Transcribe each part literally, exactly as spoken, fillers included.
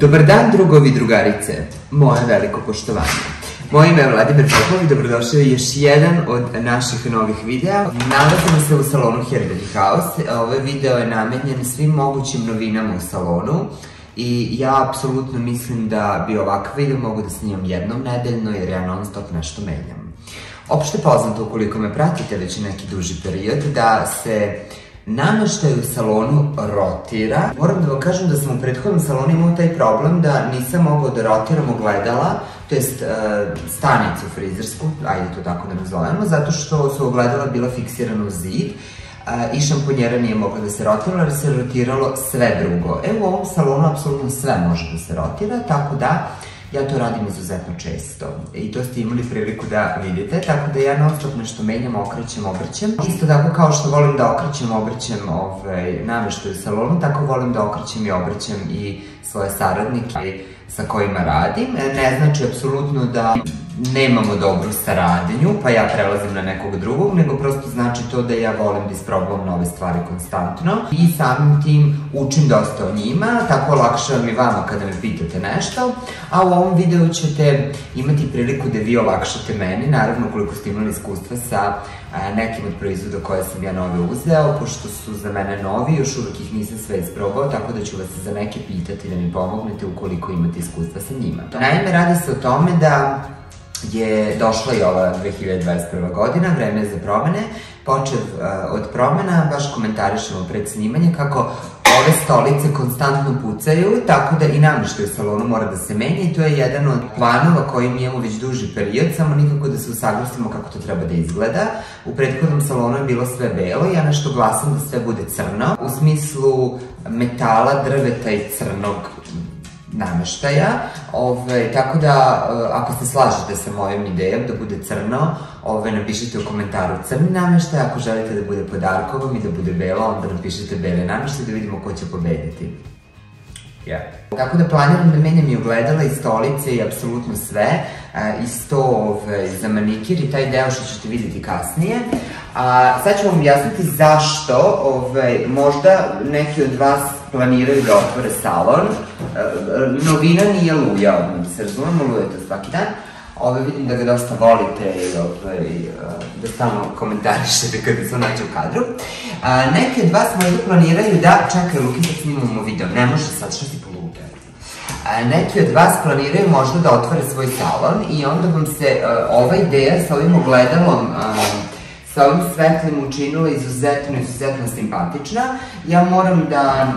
Dobar dan, drugovi i drugarice, moje veliko poštovanje. Moje ime je Vladimir Popov i dobrodošao je još jedan od naših novih videa. Nalazimo se u salonu Hair Belly House. Ovaj video je namenjen svim mogućim novinama u salonu i ja apsolutno mislim da bi ovakav video mogu da snimam jednom nedeljno jer ja non stop nešto menjam. Opšte poznato, ukoliko me pratite već neki duži period, da se nameštaj u salonu rotira. Moram da vam kažem da sam u prethodnom salonu imao taj problem da nisam mogao da rotiram ogledala, to jest stanicu frizersku, ajde to tako da nazovemo, zato što su ogledala bila fiksirana u zid i šamponjera nije mogla da se rotira, jer se rotiralo sve drugo. E, u ovom salonu apsolutno sve može da se rotira, tako da ja to radim izuzetno često i to ste imali priliku da vidite, tako da ja non stop nešto menjam, okrećem, obrćem. Isto tako kao što volim da okrećem, obrćem nameštaj u salonu, tako volim da okrećem i obrćem i svoje saradnike sa kojima radim. Ne znači apsolutno da nemamo dobru saradnju, pa ja prelazim na nekog drugog, nego prosto znači to da ja volim da isprobam nove stvari konstantno i samim tim učim dosta o njima, tako olakšavam i vama kada me pitate nešto, a u ovom videu ćete imati priliku da vi olakšate meni, naravno ukoliko ste imali iskustva sa nekim od proizvoda koje sam ja nove uzeo, pošto su za mene novi, još uvek ih nisam sve isprobao, tako da ću vas za neke pitati da mi pomognete ukoliko imate iskustva sa njima. Naime, radi se o tome da je došla i ova dve hiljade dvadeset prva godina, vreme je za promene, počev od promena, baš komentarišemo pred snimanje kako ove stolice konstantno pucaju, tako da i nameštaj u salonu mora da se menja i to je jedan od planova koji mi imamo već duži period, samo nikako da se usaglasimo kako to treba da izgleda. U prethodnom salonu je bilo sve belo, ja nešto glasam da sve bude crno, u smislu metala, drveta i crnog nameštaja, tako da ako se slažete sa mojom idejom da bude crno, napišite u komentaru crni nameštaj, ako želite da bude po darkovom i da bude belo, onda napišite bele nameštaj da vidimo ko će pobediti. Tako da planiram da menjam i ogledala i stolice i apsolutno sve, i sto za manikir i taj deo što ćete vidjeti kasnije. Sad ću vam objasniti zašto možda neki od vas planiraju da otvore salon. Novina nije Luja, odmah da se razumemo, Luja je to svaki dan. Ove vidim da ga dosta volite i da stalno komentarišete kada se nađe u kadru. Neki od vas možda planiraju da, čekaj Luki, sad snimamo video, ne može sad, što si poludeo? Neki od vas planiraju možda da otvore svoj salon i onda vam se ova ideja sa ovim ogledalom, sa ovim svetlim učinila izuzetno, izuzetno simpatična. Ja moram da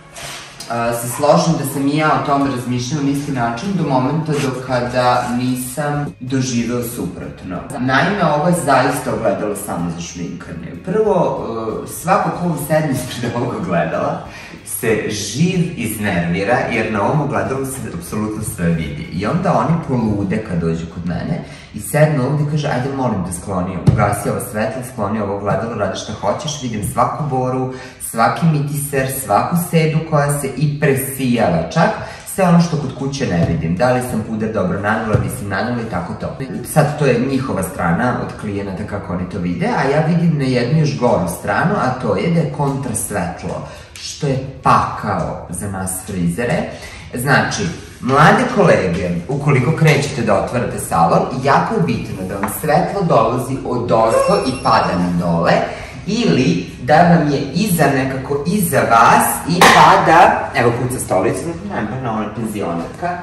se složim da sam i ja o tome razmišljala na isti način do momenta do kada nisam doživeo suprotno. Naime, ovo je zaista ogledalo samo za šminkanje. Prvo, svako ko sedne ispred ovog ogledala se živ iznervira jer na ovom ogledalu se apsolutno sve vidi. I onda oni polude kad dođu kod mene i sednu ovdje i kaže ajde molim da skloni, ugasi ovo svetlo, skloni ovo ogledalo, radi šta hoćeš, vidim svaku boru, svaki mitiser, svaku sedu koja se i presijava čak, sve ono što kod kuće ne vidim. Da li sam puder dobro nanula, nisam nanula i tako to. Sad to je njihova strana od klijenata kako oni to vide, a ja vidim na jednu još goru stranu, a to je da je kontra svetlo, što je pakao za nas frizere. Znači, mlade kolege, ukoliko krećete da otvarate salon, jako je bitno da vam svetlo dolazi od ozgo i pada na dole, ili da vam je iza nekako iza vas i pada, evo kuca stolica, nema ona penzionerka,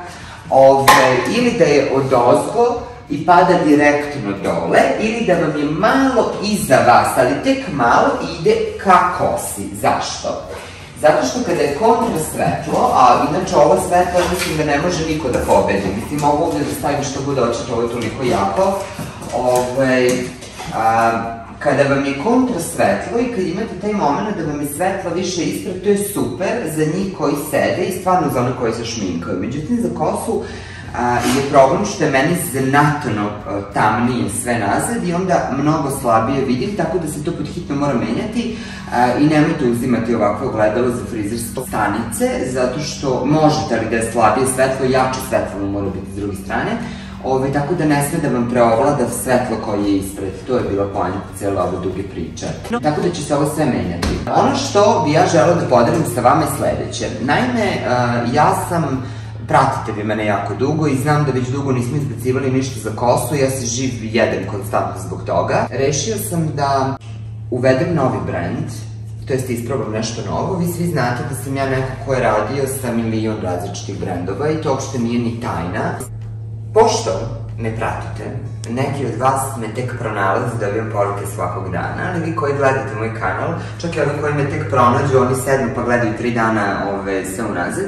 ili da je od ozgo i pada direktno dole, ili da vam je malo iza vas, ali tek malo ide ka kosi. Zašto? Zato što kada je kontra svetlo, a inače ovo svetlo mislim da ne može niko da pobedi, mislim mogu ovdje da stavim što god hoćete, ovo je toliko jako, kada vam je kontra svetlo i kad imate taj moment da vam je svetlo više ispred, to je super za njih koji sede i stvarno za one koji se šminkaju. Međutim, za kosu je problem što je meni znatno tamnije sve nazad i onda mnogo slabije vidim, tako da se to pod hitno mora menjati i nemojte uzimati ovakve ogledalo za frizerske stanice, zato što možete, ali da je slabije svetlo, jače svetlo mora biti s druge strane, tako da ne sme da vam preovlada svetlo koje je ispred. To je bila poenta cijela ove duge priče. Tako da će se ovo sve menjati. Ono što bi ja želeo da podelim sa vama je sledeće. Naime, ja sam pratite vi mene jako dugo i znam da već dugo nismo izbacivali ništa za kosu, ja se živ jedem konstantno zbog toga. Rešio sam da uvedem novi brend, to jest isprobam nešto novo. Vi svi znate da sam ja neko ko je radio sa milion različitih brendova i to uopšte nije ni tajna. Pošto me pratite, neki od vas me tek pronalaze, dobijam poruke svakog dana, ali vi koji gledate moj kanal, čak i ovi koji me tek pronađu, oni sednu pa gledaju tri dana sve unazad,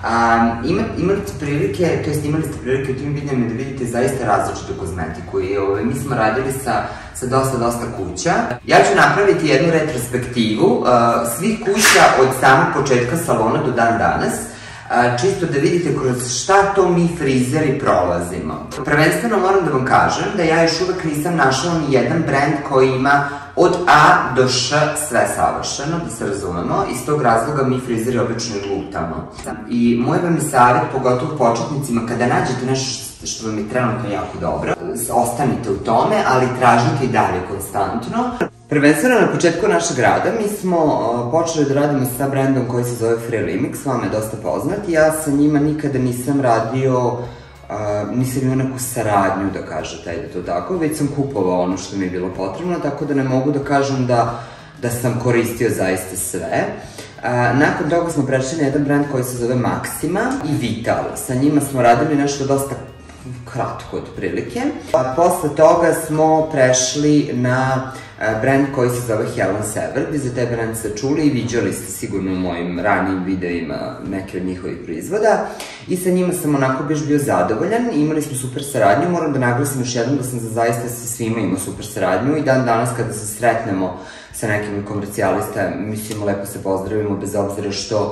imali ste prilike, to jest imali ste prilike u tim videima da vidite zaista različitu kozmetiku i mi smo radili sa dosta, dosta kuća. Ja ću napraviti jednu retrospektivu svih kuća od samog početka salona do dan danas, čisto da vidite kroz šta to mi frizeri prolazimo. Prvenstveno moram da vam kažem da ja još uvek nisam našla ni jedan brend koji ima od A do Š sve savršeno, da se razumemo, iz tog razloga mi frizeri obično i lutamo. I moj vam je savjet, pogotovo početnicima, kada nađete nešto što vam je trenutno jako dobro, ostanite u tome, ali tražite i dalje konstantno. Prvenstveno na početku našeg rada mi smo počeli da radimo sa brendom koji se zove Free Limix, vama je dosta poznat. Ja sa njima nikada nisam radio, nisam imao neku saradnju, da kažete, ajde to tako, već sam kupovao ono što mi je bilo potrebno, tako da ne mogu da kažem da sam koristio zaista sve. Nakon toga smo prešli na jedan brend koji se zove Maxima i Vital. Sa njima smo radili nešto dosta kratko otprilike. Posle toga smo prešli na brend koji se zove Helen Sever. Vi za taj brend ste čuli i viđali ste sigurno u mojim ranijim videima neke od njihovih proizvoda. I sa njima sam onako baš bio zadovoljan. Imali smo super saradnju. Moram da naglasim još jednom da sam zaista sa svima imao super saradnju i dan danas kada se sretnemo sa nekim komercijalista, mislim, lepo se pozdravimo bez obzira što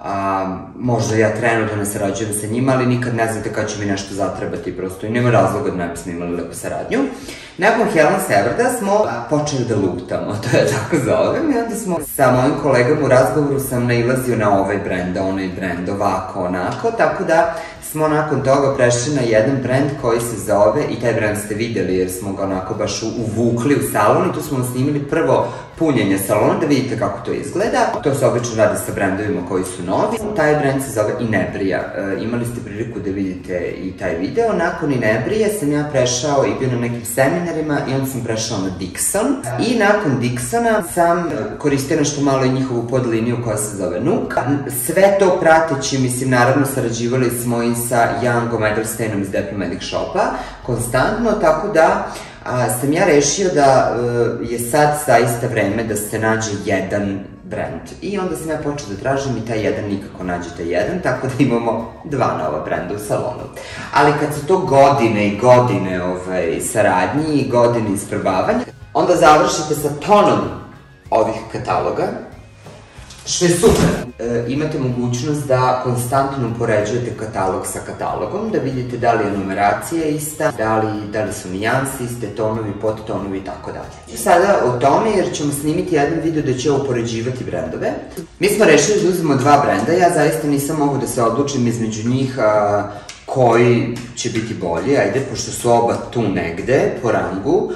možda ja trenutno ne sarađujem sa njima, ali nikad ne znate kada će mi nešto zatrebati prosto i nema razloga da ne bismo imali lepu saradnju. Nakon Helen Severda smo počeli da lutamo, to je tako zovem, i onda smo sa mojim kolegama u razgovoru sam nailazio na ovaj brend, onaj brend, ovako, onako, tako da smo nakon toga prešli na jedan brend koji se zove, i taj brend ste videli jer smo ga onako baš uvukli u salon i tu smo snimili prvo punjenje salona da vidite kako to izgleda. To se obično radi sa brendovima koji su novi. Taj brend se zove Inebrija. Imali ste priliku da vidite i taj video. Nakon Inebrije sam ja prešao i bio na nekim seminarima i onda sam prešao na Dixon. I nakon Dixona sam koristio nešto malo i njihovu podliniju koja se zove Nuk. Sve to prateći, mislim, naravno sarađivali smo i sa Youngom Edelsteinom iz Diplomatic Shopa konstantno, tako da sam ja rešio da je sad zaista vreme da se nađe jedan brend. I onda sam ja počeo da tražim i taj jedan nikako nađete jedan, tako da imamo dva nova brenda u salonu. Ali kad su to godine i godine saradnji i godine isprobavanja, onda završite sa tonom ovih kataloga, što je super. Imate mogućnost da konstantno upoređujete katalog sa katalogom, da vidite da li je numeracija ista, da li su nijanse iste, tonovi, podtonovi i tako dalje. Sada o tome, jer ćemo snimiti jedan video da će upoređivati brendove. Mi smo rešili da uzmemo dva brenda, ja zaista nisam mogu da se odlučim između njih koji će biti bolji, ajde, pošto su oba tu negde, po rangu.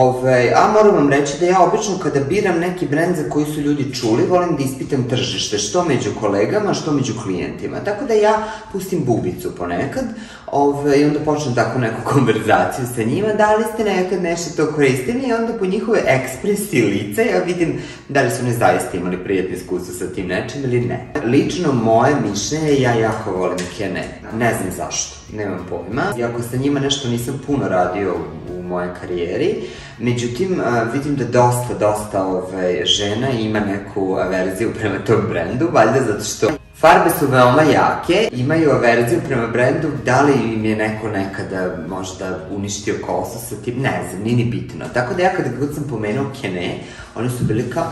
A moram vam reći da ja obično kada biram neki brend za koji su ljudi čuli, volim da ispitam tržište, što među kolegama, što među klijentima. Tako da ja pustim bubicu ponekad i onda počnem tako neku konverzaciju sa njima, da li ste nekad nešto to koristili i onda po njihove ekspresiji lica ja vidim da li su ne zaista imali prijatno iskustvo sa tim nečim ili ne. Lično moje mišljenje, ja jako volim Kene, ne znam zašto, nemam pojma. Iako sa njima nešto nisam puno radio u mojoj karijeri, međutim vidim da dosta, dosta žena ima neku averziju prema tom brendu, valjda zato što farbe su veoma jake, imaju averziju prema brendu, da li im je neko nekada možda uništio kosu sa tim, ne znam, nije ni bitno. Tako da ja kada god sam pomenuo Kene, oni su bili kao,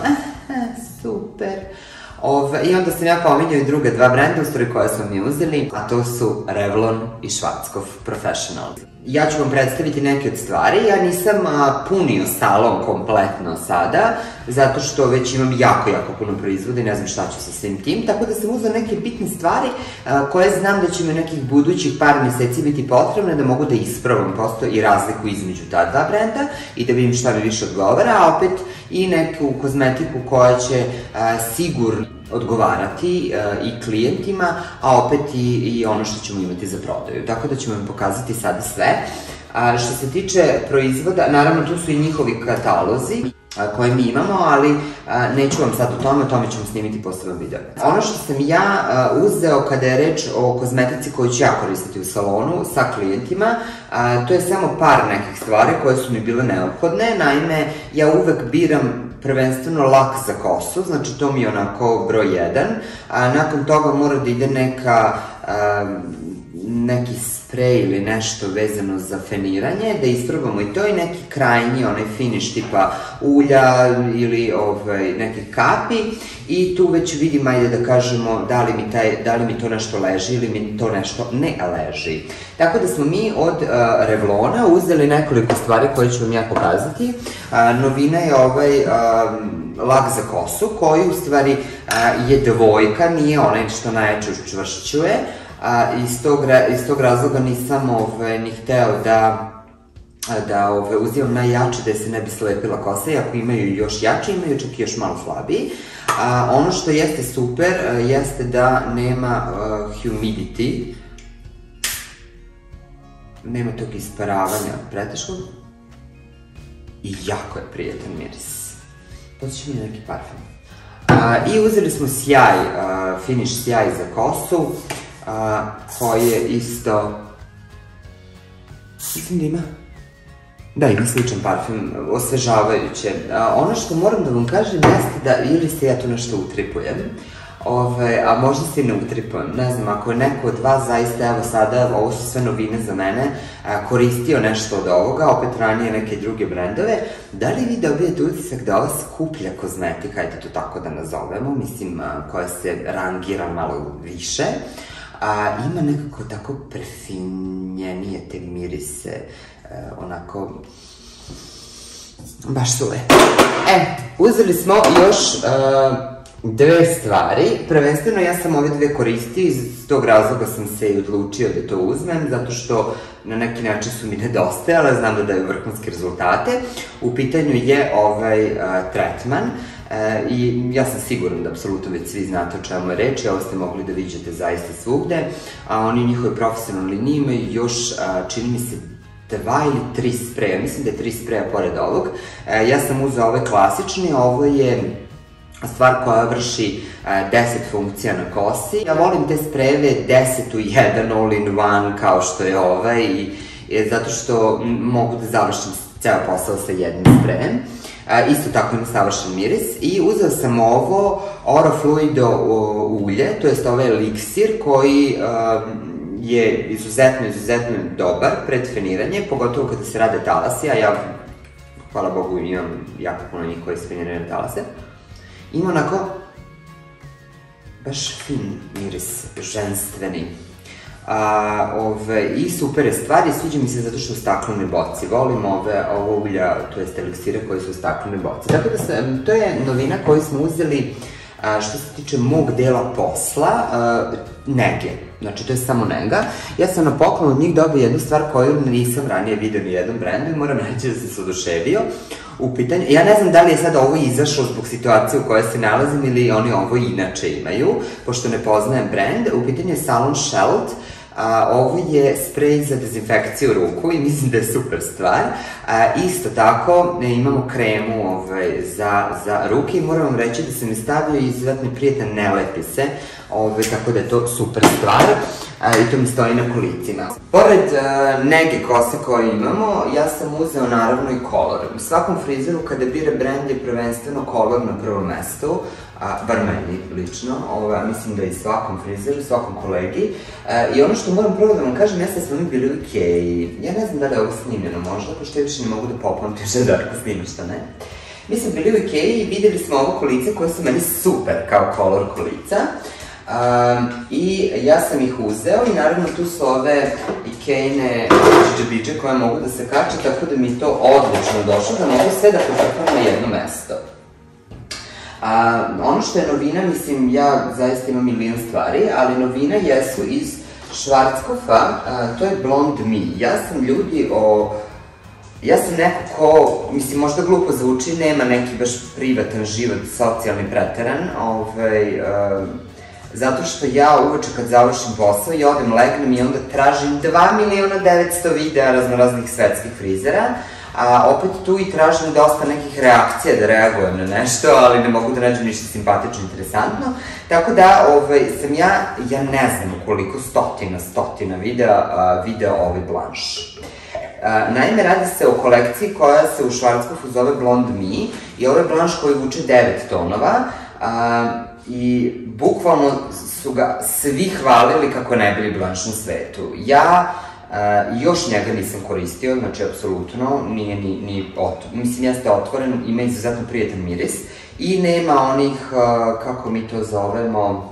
super. I onda sam ja pominjao i druga dva brenda, u stvari koje smo mi uzeli, a to su Revlon i Schwarzkopf Professional. Ja ću vam predstaviti neke od stvari, ja nisam punio salon kompletno sada, zato što već imam jako, jako puno proizvoda i ne znam šta ću sa svim tim, tako da sam uzela neke bitne stvari koje znam da će mi nekih budućih par meseci biti potrebne da mogu da ispravam prosto i razliku između ta dva brenda i da vidim šta mi više odgovara, a opet i neku kozmetiku koja će sigurno odgovarati i klijentima, a opet i ono što ćemo imati za prodaju. Tako da ćemo vam pokazati sada sve. Što se tiče proizvoda, naravno tu su i njihovi katalozi koje mi imamo, ali neću vam sad o tome, o tome ćemo snimiti poseban video. Ono što sam ja uzeo kada je reč o kozmetici koju ću ja koristiti u salonu sa klijentima, to je samo par nekih stvari koje su mi bile neophodne. Naime, ja uvek biram prvenstveno lak za kosu, znači to mi je onako broj jedan. Nakon toga mora da ide neka neki sprej ili nešto vezano za feniranje, da isprobamo i to i neki krajnji, onaj finish tipa ulja ili nekih kapi i tu već vidim, ajde da kažemo, da li mi to nešto leži ili mi to nešto ne leži. Tako da smo mi od Revlona uzeli nekoliko stvari koje ću vam ja pokazati. Novina je ovaj lak za kosu koji u stvari je dvojka, nije onaj što najjače učvršćuje. Iz tog razloga nisam ni hteo da uzimam najjače da se ne bi slepila kosa, i ako imaju još jače, imaju čak i još malo slabiji. Ono što jeste super jeste da nema humidity, nema tog isparavanja preteškog i jako je prijetan miris. Podsjeća mi neki parfum. I uzeli smo sjaj, finish sjaj za kosu, koji je isto, mislim da ima, da ima sličan parfum, osvežavajuće. Ono što moram da vam kažem jeste da, ili se ja tu nešto utripujem, a možda se i ne utripujem, ne znam, ako je neko od vas zaista, evo sada, ovo su sve novine za mene, koristio nešto od ovoga, opet ranije neke druge brendove, da li vi dobijete utisak da ova skuplja kozmetika, ajde to tako da nazovemo, mislim, koja se rangira malo više, ima nekako tako prefinjenije te mirise, onako, baš su lepe. E, uzeli smo još dve stvari, prvenstveno ja sam ove dve koristio, iz tog razloga sam se i odlučio da to uzmem, zato što na neki način su mi nedostajale, znam da daju vrhunske rezultate. U pitanju je ovaj tretman, i ja sam siguran da apsolutno već svi znate o čemu je reč, i ovo ste mogli da viđete zaista svugde, a oni njihovi profesionalni liniji imaju još, čini mi se, dva ili tri spreja, mislim da je tri spreja pored ovog. Ja sam uzeo ovaj klasični, ovo je stvar koja vrši deset funkcija na kosi. Ja volim te sprejeve deset u jedan, all in one, kao što je ovaj, zato što mogu da završim ceo posao sa jednim sprejem. Isto tako ima savršen miris i uzeo sam ovo Orofluido ulje, to jest ovaj eliksir koji je izuzetno, izuzetno dobar pred feniranje, pogotovo kada se rade talasi, a ja, hvala Bogu, imam jako puno njih koji se feniraju talase. Ima onako baš fin miris, ženstveni. I super je stvar i sviđa mi se zato što je u staklenoj boci. Volim ovo ulja, to jest eliksire koji su u staklenoj boci. Tako da to je novina koju smo uzeli što se tiče mog dela posla, nege. Znači, to je samo nega. Ja sam na poklon od njih dobio jednu stvar koju nisam ranije vidio ni jednom brendu i moram reći da sam se oduševio. U pitanju, ja ne znam da li je sada ovo izašlo zbog situacije u kojoj se nalazim ili oni ovo inače imaju, pošto ne poznajem brend. U pitanju je Salon Sheld. Ovo je sprej za dezinfekciju ruku i mislim da je super stvar. Isto tako imamo kremu za ruke i moram vam reći da sam je stavio i izuzetno prijetan, ne lepi se, tako da je to super stvar i to mi stoji na kolicima. Pored nege kose koje imamo, ja sam uzeo naravno i kolor. U svakom frizeru kada bira brend je prvenstveno kolor na prvom mestu, bar meni lično, mislim da i svakom frizeru, svakom kolegi. I ono što moram prvo da vam kažem, jeste da smo mi bili u Ikeji. Ja ne znam da li je ovo snimljeno možda, pošto ja više ne mogu da popamtim što je Darko snima, što ne. Mi smo bili u Ikeji i videli smo ovo kolice koje su meni super kao kolor kolica. I ja sam ih uzeo i naravno tu su ove Ikejne džabidže koje mogu da se kače, tako da mi je to odlično došlo, da mogu sve da potrpam na jedno mesto. Ono što je novina, mislim, ja zaista imam milion stvari, ali novina jesu iz Schwarzkopfa, to je Blond Me. Ja sam ljudi o Ja sam neko ko, mislim, možda glupo zvuči, nema neki baš privatan život, socijalni preteran, zato što ja uveče kad završim posao i odem, legnem i onda tražim dva miliona devetsto videa raznoraznih svetskih frizera, a opet tu i tražim dosta nekih reakcija da reagujem na nešto, ali ne mogu da nađem ništa simpatično, interesantno, tako da sam ja, ja ne znam koliko stotina, stotina videa, video ovaj blanš. Naime, radi se o kolekciji koja se u Schwarzkopfu zove Blond Me i ovo je blanš koji vuče devet tonova i bukvalno su ga svi hvalili kako najbolji blanš na svetu. Ja još njega nisam koristio, znači apsolutno, nije ni, mislim jeste otvoren, ima izuzetno prijetan miris i nema onih, kako mi to zovemo,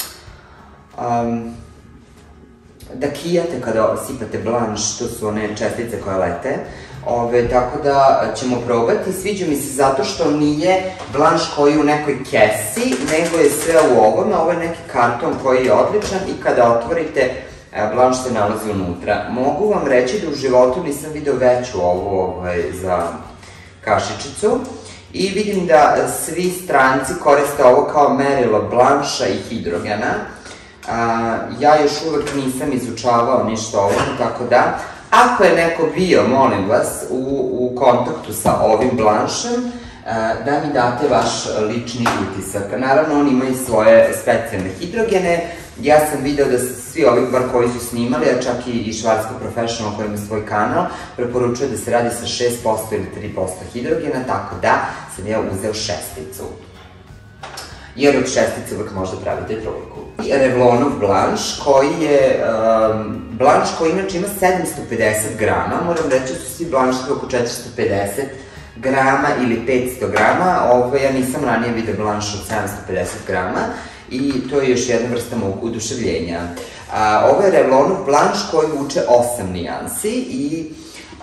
da kijate kada sipate blanš, to su one čestice koje lete, tako da ćemo probati. Sviđa mi se zato što nije blanš koji je u nekoj kesi, nego je sve u ovome, ovo je neki karton koji je odličan i kada otvorite, blanš se nalazi unutra. Mogu vam reći da u životu nisam video veću ovu za kašičicu i vidim da svi stranci koriste ovo kao merilo blanša i hidrogena. Ja još uvek nisam izučavao ništa o ovom, tako da, ako je neko bio, molim vas, u kontaktu sa ovim blanšem, da mi date vaš lični utisak. Naravno, on ima i svoje specijalne hidrogene. Ja sam video da svi ovi, bar koji su snimali, a čak i Schwarzkopf Professional koji ima svoj kanal, preporučuje da se radi sa šest posto ili tri posto hidrogena, tako da sam ja uzeo šesticu. Jer od šestice uvek možda pravite trojku. Revlonov blanš koji je, blanš koji inače ima sedamsto pedeset grama, moram reći da su svi blanševi oko četiristo pedeset grama ili petsto grama, ovo ja nisam ranije vidio blanš od sedamsto pedeset grama i to je još jedna vrsta mog uduševljenja. Ovo je Revlonov blanš koji vuče osam nijansi i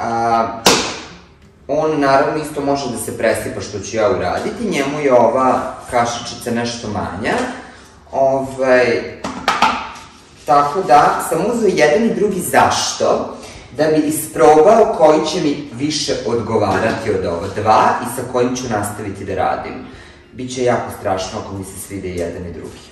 on naravno isto može da se presipa što ću ja uraditi, njemu je ova kašičica nešto manja, tako da sam uzeo jedan i drugi zašto, da bi isprobao koji će mi više odgovarati od ova dva i sa kojim ću nastaviti da radim. Biće jako strašno ako mi se svide jedan i drugi.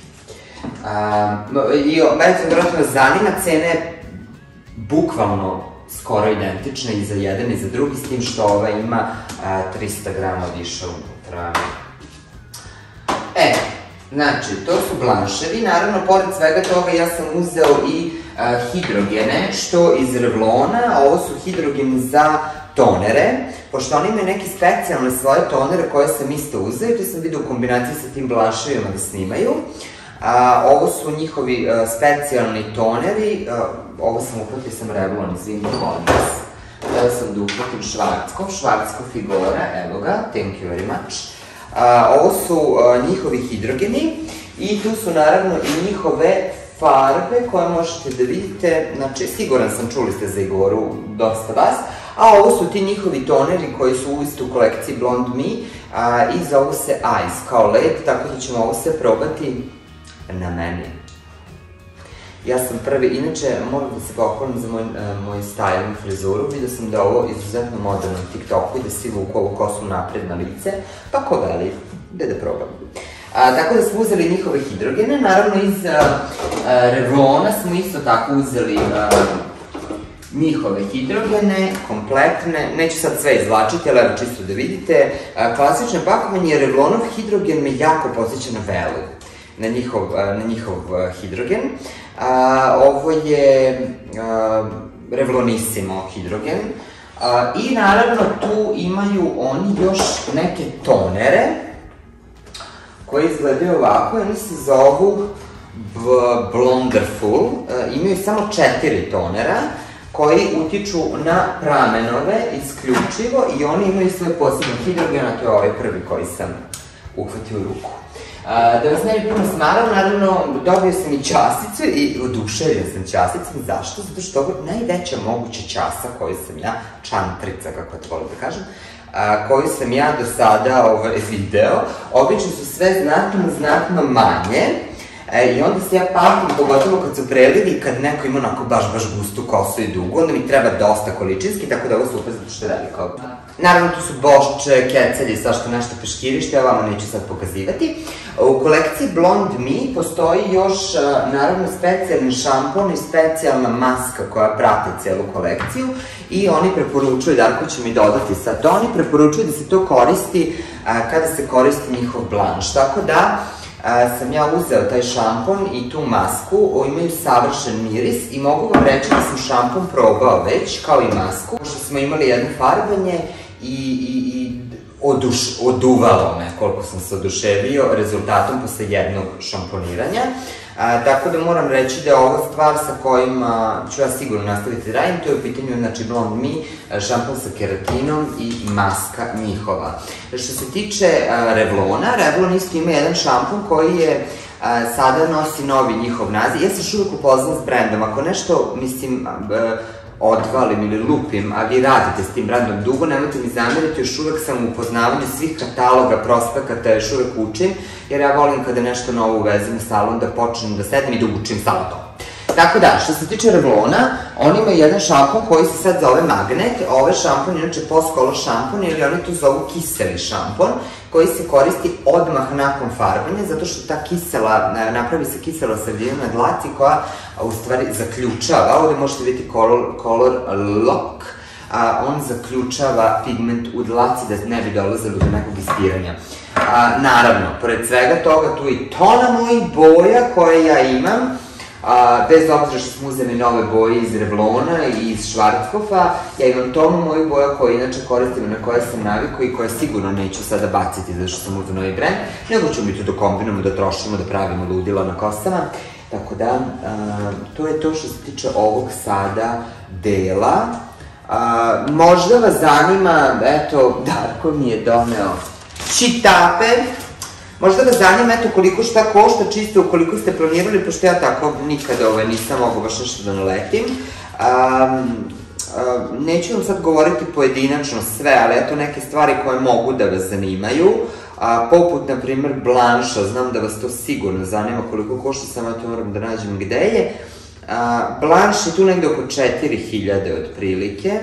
I mene se vjerojatno zanima, cena je bukvalno skoro identična i za jedan i za drugi, s tim što ova ima trista grama više unutra. E, znači, to su blanševi, naravno, pored svega toga ja sam uzeo i hidrogene, što iz Revlona, a ovo su hidrogeni za tonere, pošto oni imaju neke specijalne svoje tonere koje sam isto uzeo i to sam vidio u kombinaciji sa tim blanševima da snimaju. Ovo su njihovi specijalni toneri, ovo sam uhvatio sam Revlon iz Winter Wonders, ovo sam da uhvatim Schwarzkopf, Schwarzkopf Igora, evo ga, thank you very much. Ovo su njihovi hidrogeni i tu su naravno i njihove farbe koje možete da vidite, znači siguran sam čuli ste za Igoru dosta vas, a ovo su ti njihovi toneri koji su u istu kolekciji Blond Me i zovu se Ice kao led, tako da ćemo ovo sve probati na meni. Ja sam prvi, inače moram da se pohvalim za moj styling frizuru, vidio sam da je ovo izuzetno moderno na TikToku i da si vuku ovu kosu napred na lice, pa ko veli, gde da probam. Tako da smo uzeli njihove hidrogene, naravno iz Revlona smo isto tako uzeli njihove hidrogene, kompletne, neću sad sve izvlačiti, ali evo čisto da vidite, klasično pakovanje Revlonov hidrogen me jako podsjeća na Velu, na njihov hidrogen. Ovo je Revlonissimo hidrogen i naravno tu imaju oni još neke tonere koji izgledaju ovako, oni se zovu Blonderful, imaju samo četiri tonera koji utiču na pramenove isključivo i oni imaju svoj posebno hidrogen, a to je ovaj prvi koji sam uhvatio u ruku. Da vas ne bi puno smarao, naravno dobio sam i časicu i oduševio sam časicom. Zašto? Zato što ovo je najveća moguća časa koju sam ja, čantrica kako to volim da kažem, koju sam ja do sada video. Obično su sve znatno, znatno manje I onda se ja patim, pogotovo kad su prelivi, kad neko ima onako baš, baš gustu kosu i dugu, onda mi treba dosta količinski, tako da ovo super zato što je veliko. Naravno, tu su bošče, kecelje i svašta nešto peškirište, ja vama neću sad pokazivati. U kolekciji Blond Me postoji još, naravno, specijalni šampon i specijalna maska koja prate celu kolekciju i oni preporučuju, Darko će mi dodati sad to, oni preporučuju da se to koristi kada se koristi njihov blanš, tako da sam ja uzeo taj šampon i tu masku, imaju savršen miris i mogu vam reći da sam šampon probao već, kao i masku, što smo imali jedno farbanje i oduvalo me koliko sam se oduševio rezultatom posle jednog šamponiranja. Tako da moram reći da je ovo stvar sa kojim ću ja sigurno nastaviti da radim, to je u pitanju, znači, Blond Me, šampon sa keratinom i maska njihova. Što se tiče Revlona, Revlon isto ima jedan šampon koji je, sada nosi novi njihov naziv. Ja sam još uvijek upoznam s brendom, ako nešto, mislim, odvalim ili lupim, a vi radite s tim brendom dugo, nemojte mi zameriti, još uvek sam u upoznavanju svih kataloga, prospekata, još uvek učim, jer ja volim kada nešto novo uvezem u salon, da počnem da sedem i da učim samo to. Tako da, što se tiče Revlona, oni imaju jedan šampon koji se sad zove Magnet, ovaj šampon je inače post-color šampon, ili oni to zovu kiseli šampon, koji se koristi odmah nakon farbanja, zato što ta kisela, napravi se kisela sredina na dlaci koja u stvari zaključava, ovde možete vidjeti Color Lock, on zaključava pigment u dlaci da ne bi dolazilo do nekog ispiranja. Naravno, pored svega toga, tu je i tona mojih boja koje ja imam, bez obzira što smo uzeli nove boje iz Revlona i iz Schwarzkopfa, ja imam tonu moju boja koje inače koristim, na koje sam navikao i koje sigurno neću sada baciti zato što sam uzeo novi brend, nego ćemo mi to da kombinujemo, da trošimo, da pravimo ludila na kosama. Tako da, to je to što se tiče ovog sada dela. Možda vas zanima, eto, Darko mi je doneo čitaper. Možda vas zanima, eto, koliko šta košta, čisto ukoliko ste planirali, pošto ja tako nikada nisam mogu baš nešto da naletim. Neću vam sad govoriti pojedinačno sve, ali eto neke stvari koje mogu da vas zanimaju, poput, na primer, blanša, znam da vas to sigurno zanima koliko košta, samo eto moram da nađem gde je. Blanš je tu negde oko četiri hiljade otprilike,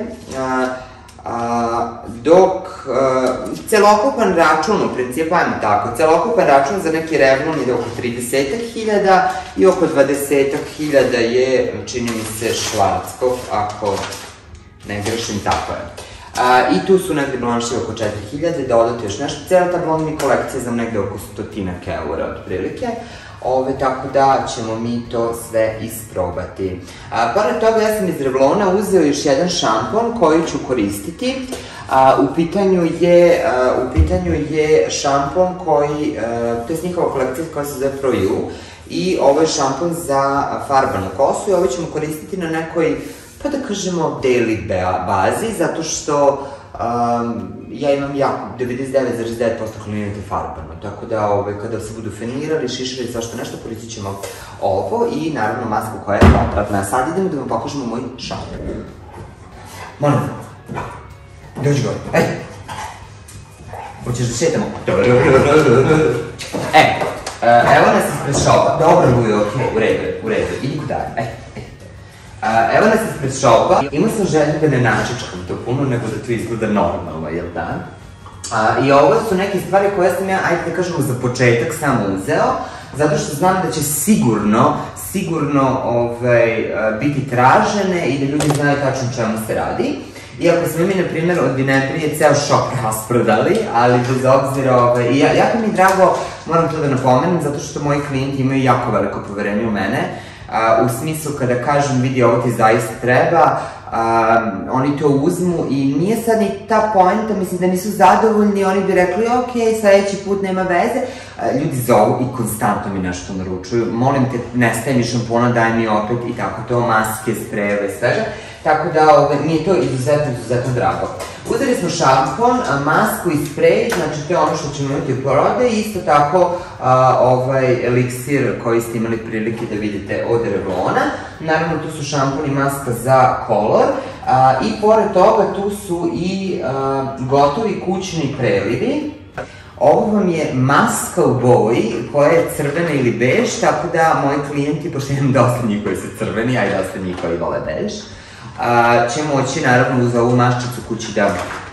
dok celokupan račun, u principu, ajmo tako, celokupan račun za neki Revlon ide oko trideset hiljada i oko dvadeset hiljada je, čini mi se, Schwarzkopf, ako ne grešim, tako je. I tu su negde blanši oko četiri hiljade, da odate još nešto, cijela ta Blond Me kolekcija za negde oko stotinak eura otprilike. Tako da ćemo mi to sve isprobati. Pored toga, ja sam iz Revlona uzeo još jedan šampon koji ću koristiti. U pitanju je šampon koji, to je njihova kolekcija koja se zove Pro You, i ovo je šampon za farbanu kosu i ovo ćemo koristiti na nekoj, pa da kažemo, daily bazi, zato što ja imam jako devedeset devet zarez devet posto hlinite farbano, tako da kada se budu fenirali, šišali, svašta nešto, koristit ćemo ovo i naravno masku koja je potrebna. Sad idemo da vam pokažemo moj šampon. Molim, dođi gore, ajde. Hoćeš da šetamo? E, evo nas ispred šopa, dobro Lujo, ok, u redu, u redu, idi kod dalje, ajde. Evo nas ispred šopa, imao sam želju da ne načičkam to puno, nego da to izgleda normalno, jel da? I ovo su neke stvari koje sam ja, ajde da kažemo, za početak samo uzeo, zato što znam da će sigurno, sigurno biti tražene i da ljudi znaju tačno čemu se radi. Iako smo mi, na primjer, od Vineprije ceo šop rasprodali, ali bez obzira, i jako mi je drago, moram to da napomenem, zato što moji klijenti imaju jako veliko poverenje u mene, u smislu kada kažem vidi ovo ti zaista treba, oni to uzmu i nije sad ni ta poenta, mislim da nisu zadovoljni, oni bi rekli ok, sledeći put nema veze, ljudi zovu i konstantno mi nešto naručuju, molim te, nestaje mi šampona, daj mi opet i tako to, maske, sprejeve, sveže, tako da mi je to izuzetno, izuzetno drago. Uzeli smo šampon, masku i sprej, znači to je ono što ćemo imati u prodaji, isto tako ovaj eliksir koji ste imali prilike da vidite od Revlona. Naravno tu su šampon i maska za kolor i pored toga tu su i gotovi kućni prelivi. Ovo vam je maska u boji koja je crvena ili bež, tako da moji klijenti, pošto imam dosta njih koji su crveni, a i dosta njih koji vole bež, će moći naravno uz ovu maščicu kući da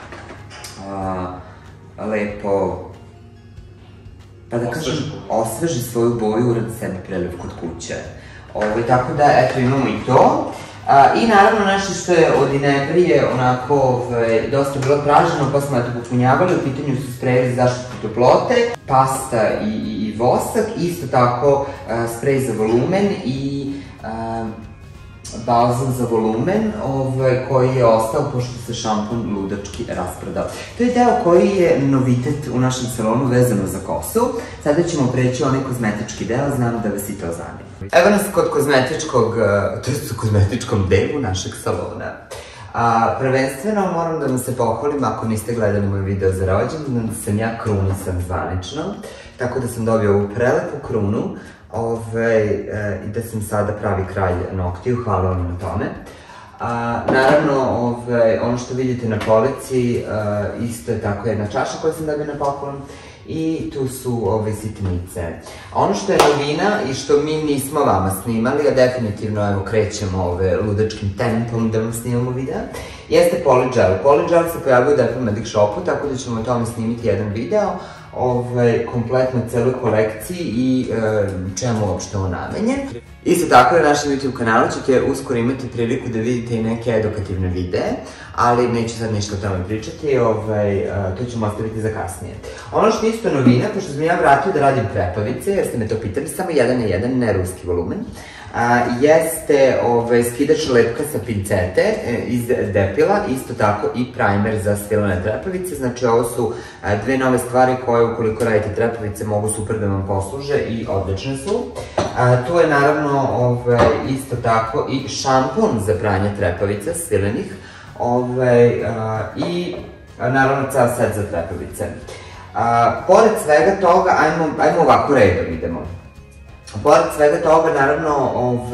lepo, pa da kažem, osveži svoju boju, uradi sebi prelev kod kuće. Tako da, eto, imamo i to. I naravno nešto što je od inebrije onako dosta bilo traženo, pa smo eto popunjavali, u pitanju su sprejevi za zaštitu toplote, pasta i vosak, isto tako sprej za volumen i balzam za volumen koji je ostao pošto se šampon ludački rasprodao. To je deo koji je novitet u našem salonu vezano za kosu. Sada ćemo preći u onaj kozmetički deo, znam da vas i to zanima. Evo nas kod kozmetičkog, to je u kozmetičkom delu našeg salona. Prvenstveno moram da vam se pohvalim, ako niste gledali moj video za rođendan, da sam ja krunisan zvanično, tako da sam dobio ovu prelepu krunu i da sam sada pravi kraj noktiju, hvala vam na tome. Naravno, ono što vidite na polici, isto je tako jedna čaša koju sam dobila na poklon i tu su ove sitnice. Ono što je novina i što mi nismo vama snimali, a definitivno evo krećemo ludačkim tempom da vam snimamo videa, jeste Polygel. Polygel se pojavio u Dermomedic shopu, tako da ćemo o tome snimiti jedan video, kompletno celoj kolekciji i čemu uopšte ovo namenjen. Isto tako na našem YouTube kanalu ćete uskoro imati priliku da vidite i neke edukativne videe, ali neću sad ništa o tome pričati, to ćemo ostaviti za kasnije. Ono što je isto novina, pošto sam ja vratio da radim trepavice, jer ste me to pitali, samo jedan na jedan, ne ruski volumen, jeste skidač lepka sa pincete iz Depila, isto tako i primer za svilane trepavice, znači ovo su dve nove stvari koje ukoliko radite trepavice mogu super da vam posluže i odlične su. Tu je naravno isto tako i šampon za pranje trepavica svilenih i naravno ceo set za trepavice. Pored svega toga, ajmo ovako redom idemo. Pored svega toga, naravno,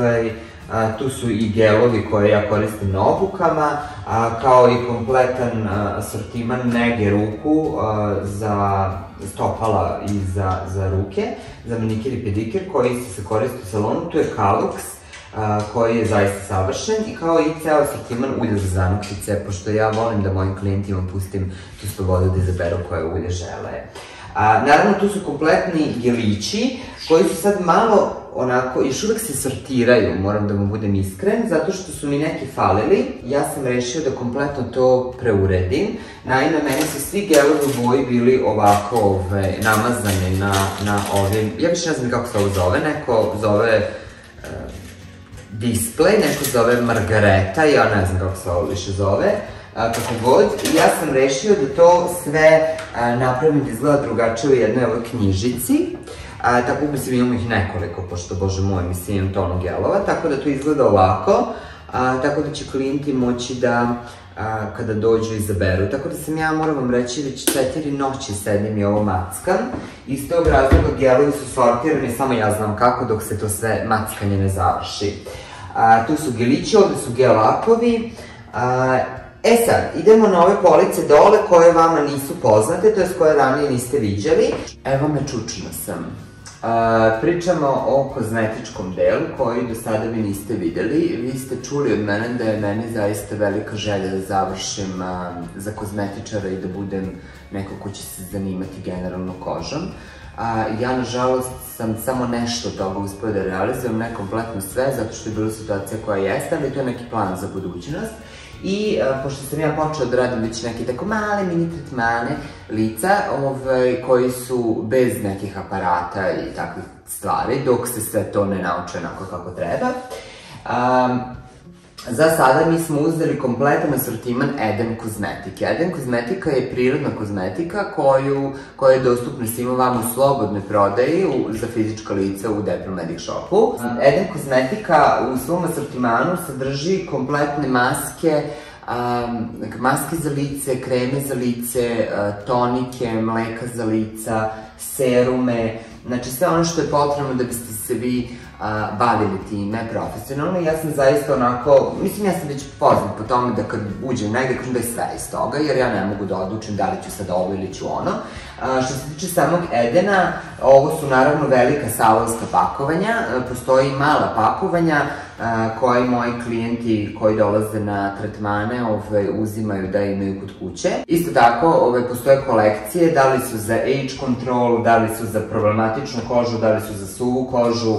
tu su i gelovi koje ja koristim na obukama, kao i kompletan asortiman nege ruku za stopala i za ruke, za manikir i pedikir, koji se koristi u salonu. Tu je Kalux, koji je zaista savršen, i kao i ceo asortiman ulja za zanoktice, pošto ja volim da mojim klijentima pustim tu slobodu da izaberu koje ulje žele. Naravno, tu su kompletni gelići koji su sad malo onako, još uvek se sortiraju, moram da mu budem iskren, zato što su mi neki falili. Ja sam rešio da kompletno to preuredim. Naime, meni su svi gelovi u boji bili ovako namazani na ovim, ja više ne znam kako se ovo zove, neko zove display, neko zove Margareta, ja ne znam kako se ovo više zove, kako god, i ja sam rešio da to sve napravim da izgleda drugačije u jednoj ovoj knjižici. Tako mislim imamo ih nekoliko, pošto, bože moj, mislim imam tonu gelova, tako da to izgleda ovako, tako da će klijenti moći da, kada dođu, izaberu. Tako da sam ja, moram vam reći, već četiri noći sedim i ovo mackam. Iz tog razloga gelovi su sortirani, samo ja znam kako, dok se to sve mackanje ne završi. Tu su gelići, ovde su gel-apovi. E sad, idemo na ove police dole koje vama nisu poznate, to je koje ranije niste viđali. Evo me, čučna sam. Pričamo o kozmetičkom delu koji do sada vi niste videli. Vi ste čuli od mene da je meni zaista velika želja da završim za kozmetičara i da budem neko ko će se zanimati generalno kožom. Ja, nažalost, sam samo nešto od toga uspio da realizujem, ne kompletno sve, zato što je bila situacija koja jeste, ali to je neki plan za budućnost. I pošto sam ja počela da radim već neke tako male mini tretmane lica koji su bez nekih aparata i takvih stvari, dok se sve to ne nauče onako kako treba. Za sada mi smo uzeli kompletan asortiman Eden kozmetike. Eden kozmetika je prirodna kozmetika koja je dostupna svima vama u slobodnoj prodaji za fizička lica u Dermomedic shopu. Eden kozmetika u svom asortimanu sadrži kompletne maske, maske za lice, kreme za lice, tonike, mleka za lica, serume, znači sve ono što je potrebno da biste se vi bavili time profesionalno. Ja sam zaista onako, mislim ja sam već poznat po tome da kad uđem negde kažem da je sve iz toga, jer ja ne mogu da odlučim da li ću sad ovo ili ću ono. Što se tiče samog Edena, ovo su naravno velika salonska pakovanja, postoji i mala pakovanja koje moji klijenti koji dolaze na tretmane uzimaju da imaju kod kuće. Isto tako, postoje kolekcije, da li su za age control, da li su za problematičnu kožu, da li su za suvu kožu.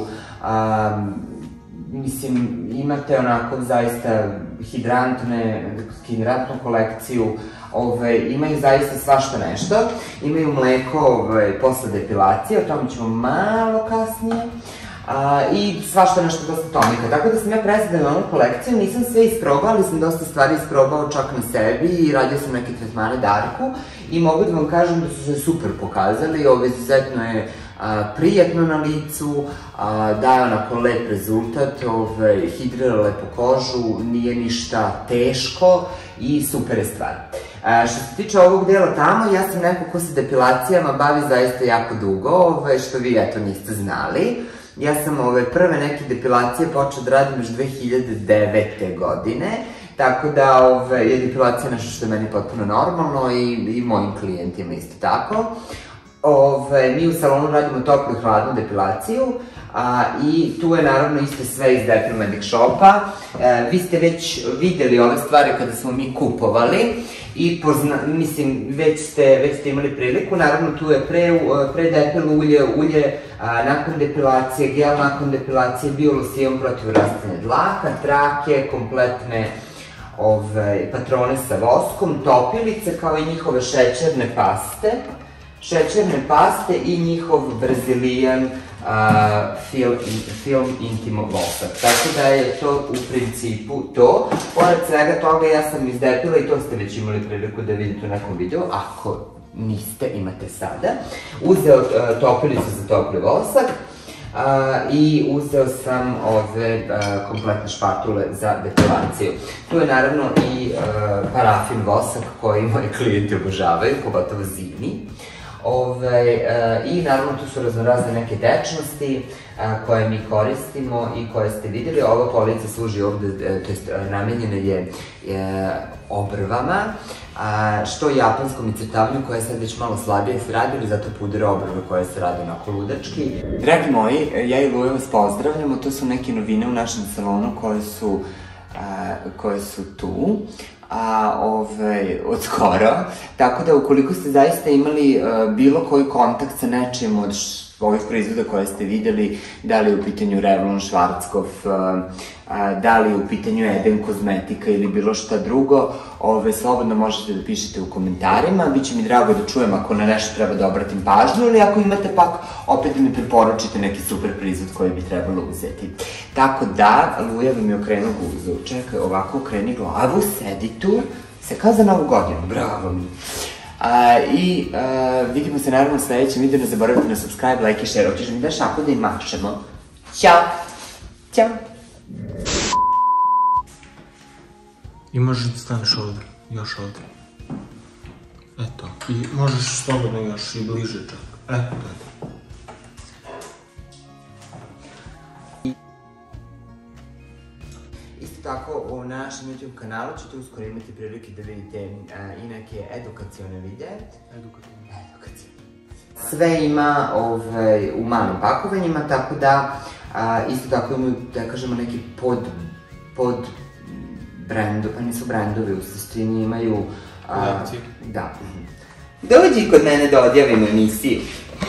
Mislim, imate onako zaista hidrantnu kolekciju, imaju zaista svašta nešto. Imaju mleko posle depilacije, o tome ćemo malo kasnije. I svašta nešto dosta tonika. Tako da sam ja presredila ovu kolekciju, nisam sve isprobao, ali sam dosta stvari isprobao čak na sebi i radio sam neke tretmane Darku i mogu da vam kažem da su se super pokazali. Ovo izuzetno je prijatno na licu, daje onako lep rezultat, hidrira lepo kožu, nije ništa teško i super je stvar. Što se tiče ovog dela tamo, ja sam neko ko se depilacijama bavi zaista jako dugo, što vi eto niste znali. Ja sam prve neke depilacije počeo da radim još dve hiljade devete. godine, tako da je depilacija nešto što je meni potpuno normalno i mojim klijentima isto tako. Mi u salonu radimo toplu i hladnu depilaciju i tu je naravno isto sve iz Depilmedic shopa. Vi ste već videli ove stvari kada smo mi kupovali i mislim već ste imali priliku. Naravno tu je pre-depil ulje, ulje nakon depilacije, gel nakon depilacije, biolusijon protiv rastanja dlaka, trake, kompletne patrone sa voskom, topilice kao i njihove šećerne paste. Šećerne paste i njihov Brazilian Film Intimo vosak. Tako da je to u principu to. Pored svega toga ja sam izdepila i to ste već imali priliku da vidite u nekom videu, ako niste, imate sada. Uzeo topilicu za topli vosak i uzeo sam ove kompletne špatule za depilaciju. Tu je naravno i parafin vosak koji moji klijenti obožavaju, pogotovo zimi. I naravno tu su raznorazne neke tečnosti koje mi koristimo i koje ste videli. Ova polica služi ovde, to jest namenjena je obrvama, što japanskom crtavanju koje sad već malo slabije se radili, zato puder obrve koje se rade onako ludački. Dragi moji, ja i Luja vas pozdravljamo, to su neke novine u našem salonu koje su tu od skoro, tako da ukoliko ste zaista imali bilo koji kontakt sa nečim od ovih proizvoda koje ste videli, da li je u pitanju Revlon, Schwarzkopf, da li je u pitanju Eden kozmetika ili bilo šta drugo, slobodno možete da pišete u komentarima, bit će mi drago da čujem ako na nešto treba da obratim pažnju ili ako imate pak opet da mi preporučite neki super proizvod koji bi trebalo uzeti. Tako da, Luja vam je okrenuo guzu, čekaj, ovako okreni glavu, sedi tu, se kao za novu godinu, bravo mi. I vidimo se naravno u sledećem videu, ne zaboravite na subscribe, like i share, hoćeš mi daš ako da im mašemo. Ćao! Ćao! I možeš da staneš ovde, još ovde. Eto, i možeš slobodno još i bliže čak. Eto, eto. Isto tako, u našem YouTube kanalu ćete uskoro imati prilike da vidite i neke edukacione videe. Edukacione. Edukacione. Sve ima u malim pakovanjima, tako da isto tako imaju, da kažemo, neki pod pod brendovi, pa nisu brendovi, u suštini imaju... Kolekcije. Da. Dođi kod mene da odjavimo emisiju.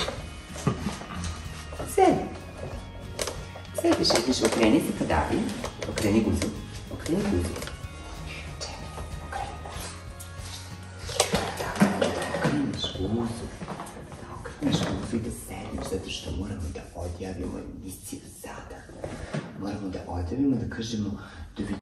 Sedi. Sediš, sediš, okreni se pa davi. Okreni guzu. Okreni guzu. Čekaj, okreni guzu. Da okreniš guzu. Da okreniš guzu i da sediš, zato što moramo da odjavimo emisiju sada. Moramo da odjavimo, da kažemo